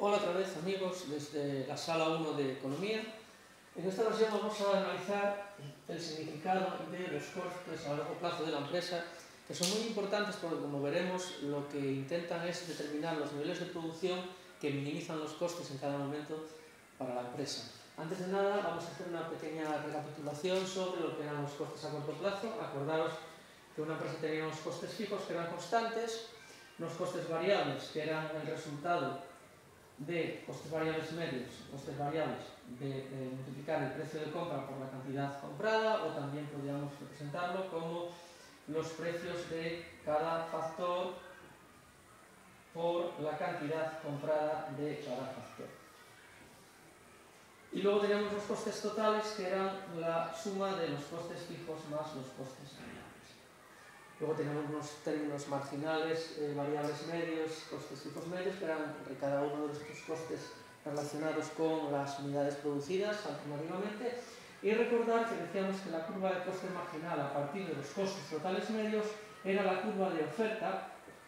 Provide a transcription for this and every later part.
Hola otra vez amigos desde la sala 1 de Economía. En esta ocasión vamos a analizar el significado de los costes a largo plazo de la empresa, que son muy importantes porque, como veremos, lo que intentan es determinar los niveles de producción que minimizan los costes en cada momento para la empresa. Antes de nada vamos a hacer una pequeña recapitulación sobre lo que eran los costes a corto plazo. Acordaros que una empresa tenía unos costes fijos que eran constantes, unos costes variables que eran el resultado de costes variables medios, costes variables de multiplicar el precio de compra por la cantidad comprada, o también podríamos representarlo como los precios de cada factor por la cantidad comprada de cada factor. Y luego teníamos los costes totales, que eran la suma de los costes fijos más los costes variables. Luego tenemos unos términos marginales, variables medios, costes fijos medios, que eran cada uno de estos costes relacionados con las unidades producidas alternativamente. Y recordar que decíamos que la curva de coste marginal a partir de los costes totales medios era la curva de oferta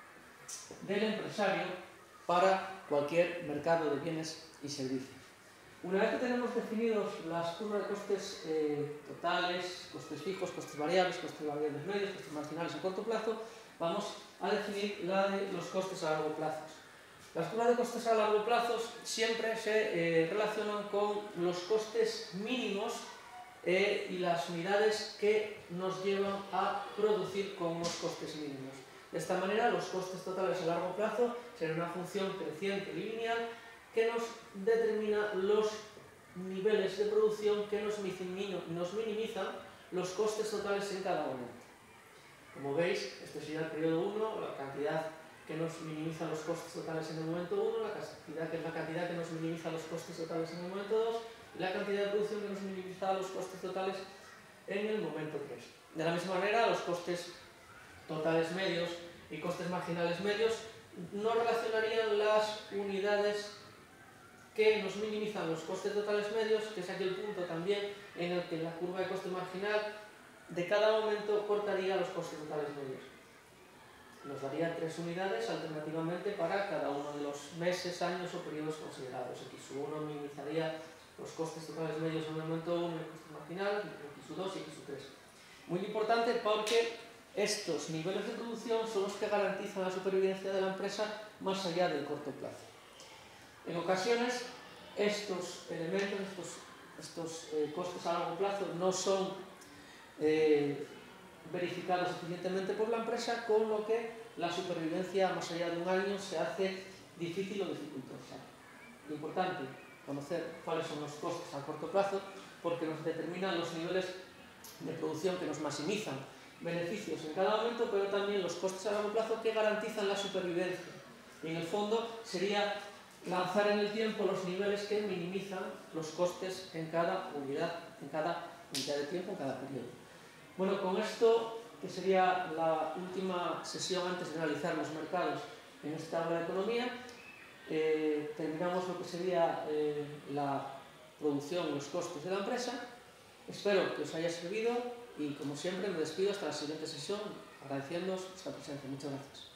del empresario para cualquier mercado de bienes y servicios. Una vez que tenemos definidos las curvas de costes totales, costes fijos, costes variables medios, costes marginales a corto plazo, vamos a definir la de los costes a largo plazo. Las curvas de costes a largo plazo siempre se relacionan con los costes mínimos y las unidades que nos llevan a producir con unos costes mínimos. De esta manera, los costes totales a largo plazo serán una función creciente y lineal que nos determina los niveles de producción que nos minimizan los costes totales en cada momento. Como veis, este sería el periodo 1, la cantidad que nos minimiza los costes totales en el momento 1, la cantidad que nos minimiza los costes totales en el momento 2, y la cantidad de producción que nos minimiza los costes totales en el momento 3. De la misma manera, los costes totales medios y costes marginales medios no relacionarían las unidades que nos minimizan los costes totales medios, que es aquel punto también en el que la curva de coste marginal de cada momento cortaría los costes totales medios. Nos daría 3 unidades alternativamente para cada uno de los meses, años o periodos considerados. X1 minimizaría los costes totales medios en el momento 1 y el coste marginal, X2 y X3. Muy importante porque estos niveles de producción son los que garantizan la supervivencia de la empresa más allá del corto plazo. En ocasiones, estos elementos, estos costes a largo plazo no son verificados eficientemente por la empresa, con lo que la supervivencia más allá de un año se hace difícil o dificultosa. Lo importante, conocer cuáles son los costes a corto plazo, porque nos determinan los niveles de producción que nos maximizan beneficios en cada momento, pero también los costes a largo plazo que garantizan la supervivencia. Y en el fondo sería lanzar en el tiempo los niveles que minimizan los costes en cada unidad de tiempo, en cada periodo. Bueno, con esto, que sería la última sesión antes de analizar los mercados en esta aula de economía, terminamos lo que sería la producción y los costes de la empresa. Espero que os haya servido y, como siempre, me despido hasta la siguiente sesión agradeciéndoos vuestra presencia. Muchas gracias.